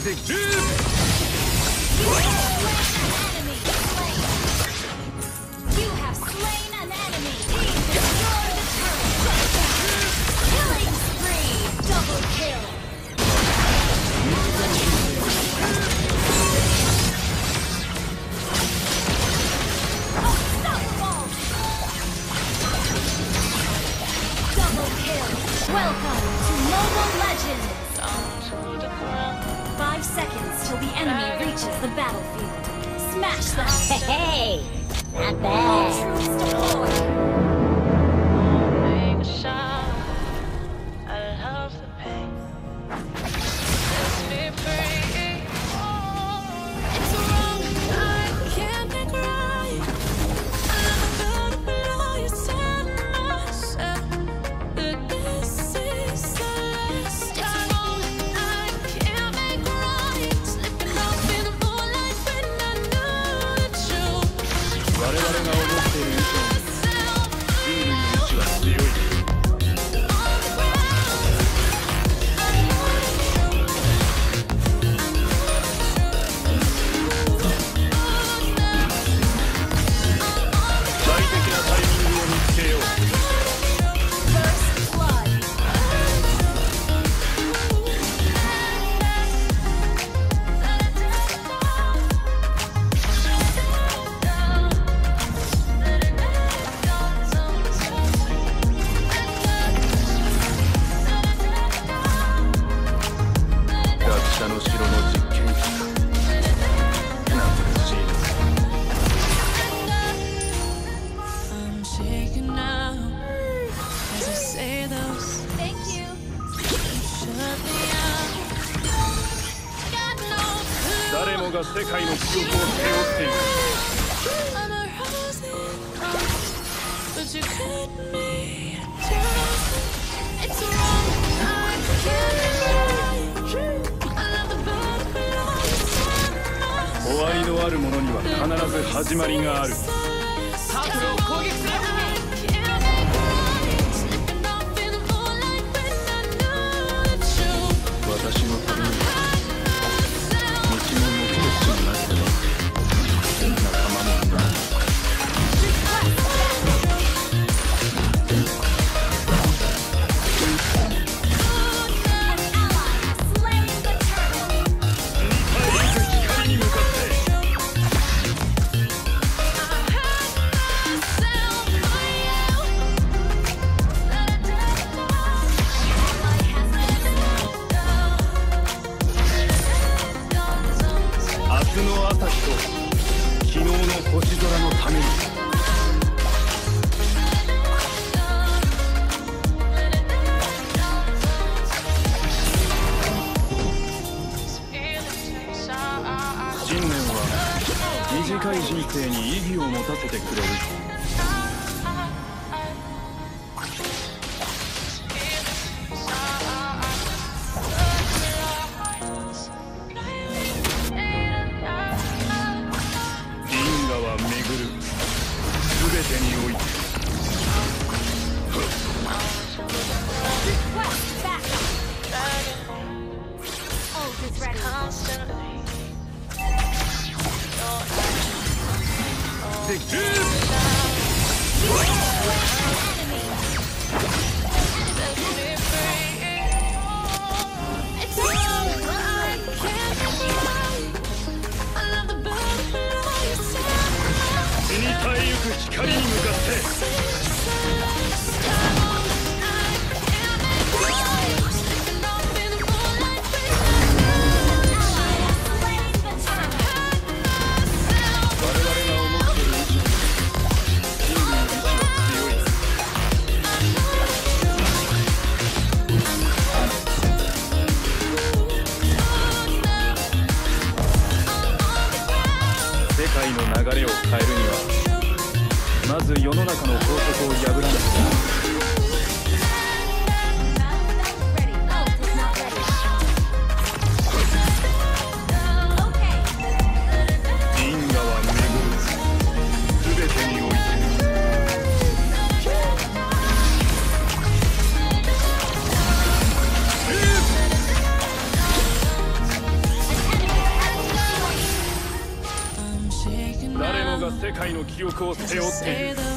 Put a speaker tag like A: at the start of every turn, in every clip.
A: できる。
B: Welcome to Mobile Legends! 5 seconds till the enemy reaches the battlefield. Smash them!
C: Hey, not
B: All
C: bad.
B: troops deployed!
A: が世界の記憶を背負っている。終わりのあるものには必ず始まりがある。サークルを攻撃する。私の旅に道の目的地になっては仲間もいない。明日の朝日と昨日の星空のために。信念は短い人生に意義を持たせてくれる。全てにおいてできる。死に絶えゆく光に向かって世界の流れを変えるにはまず世の中の法則を破らなくては。因果は巡る。全てにおいて世界の記憶を背負っている。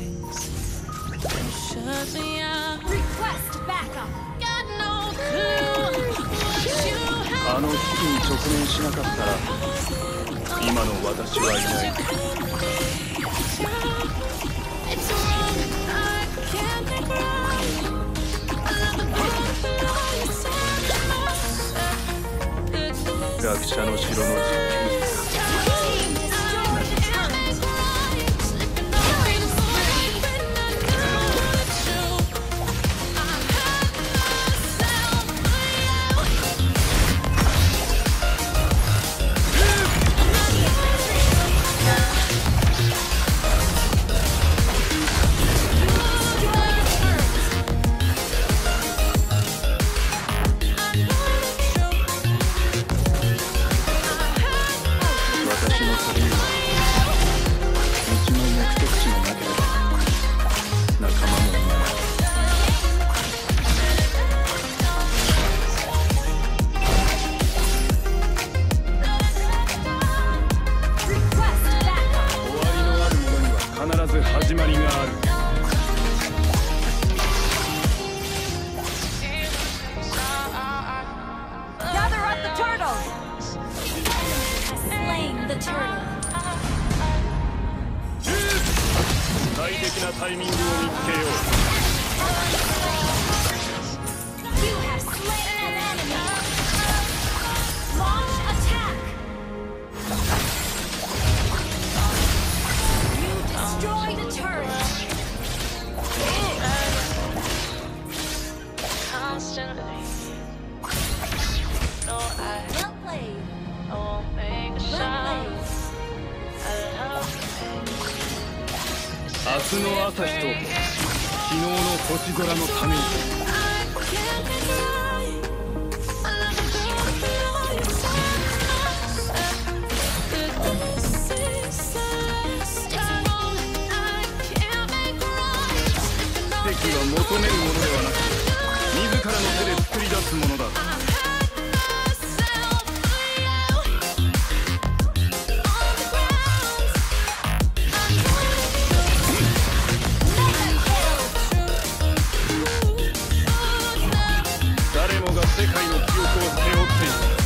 B: Request backup.
A: あの危機に直面しなかったら今の私はいない。 学者の城の実験室か。 始まりがある。
B: Gather up the turtles. Has slain the turtle.
A: 最適なタイミングを見つけよう。
B: You have slain an enemy. Launch attack. You destroyed a turret.
D: Constantly. No,
B: Well played.
D: I won't make a
B: Well
D: sound.
B: played.
D: I love you.
A: 明日の朝日と昨日の星空のために。 奇跡は求めるものではなく自らの手で作り出すものだ。 誰もが世界の記憶を背負っている。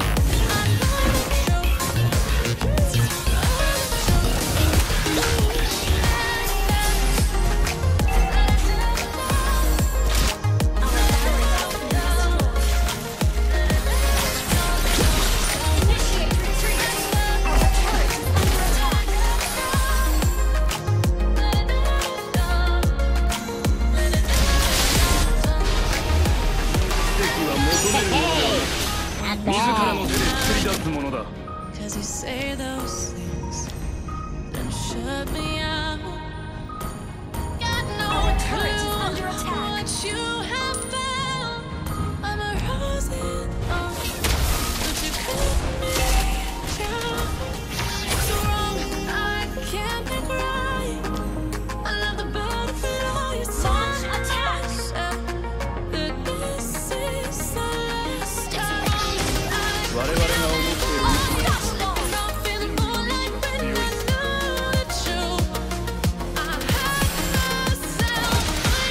A: 自らの手で作り出すものだ。
D: Cause you say those things, then shut me out. Got no
B: Our turret is
D: clue
B: under attack.
D: what you have found. I'm a rose in arms, but you cut me down. It's wrong, I can't make right. I love the butterfly, your
B: Launch
D: touch.
B: attack.
D: That this is the last time.
A: 我々が思っている
B: Unstoppable.
D: I'm feeling more like when I know it's true. I have myself.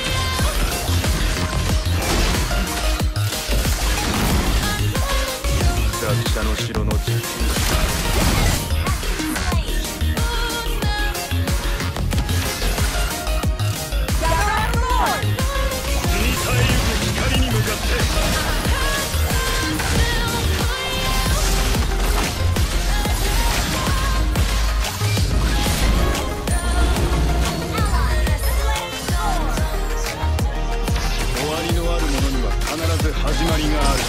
A: 学者の城の実験室。 似たゆく光に向かって。 終わりのあるものには必ず始まりがある。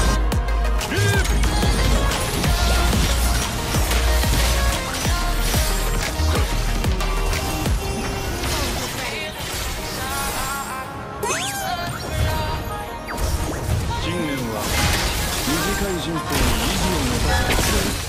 A: 信念は短い人生に意義を持たせてくれる。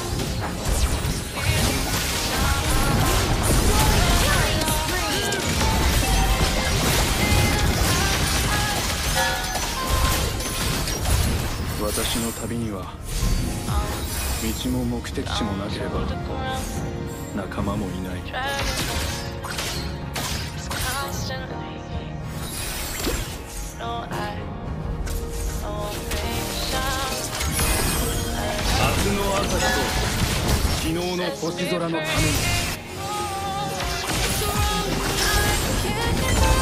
A: 私の旅には道も目的地もなければ仲間もいない。
D: Constantly. No, I won't be shy.
A: 明日の朝日と昨日の星空のために。
D: It's wrong, I can't get by.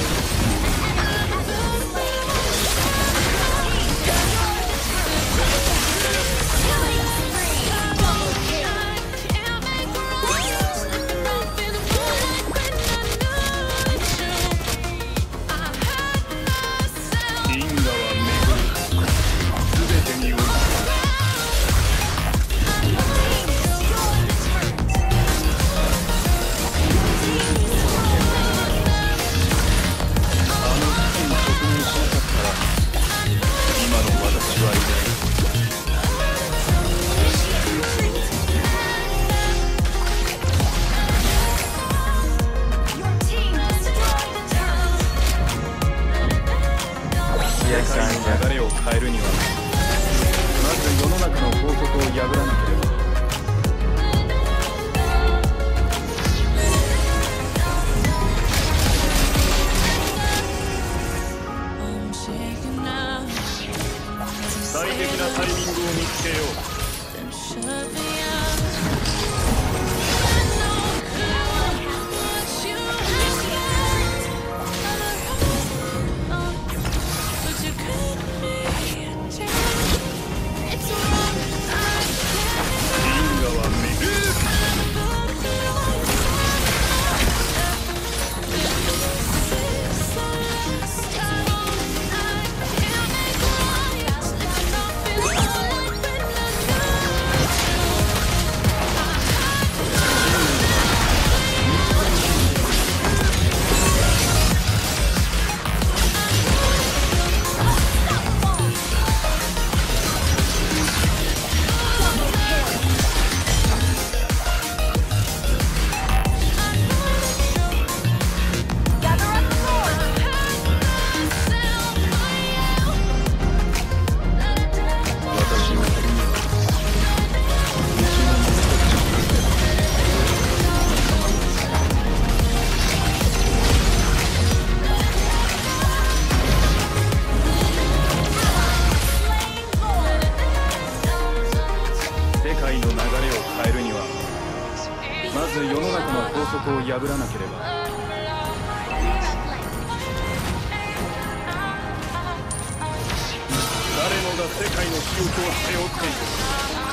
A: 流れを変えるにはまず世の中の法則を破らなければ。 最適なタイミングを見つけよう。 まず世の中の法則を破らなければ。誰もが世界の記憶を背負っている。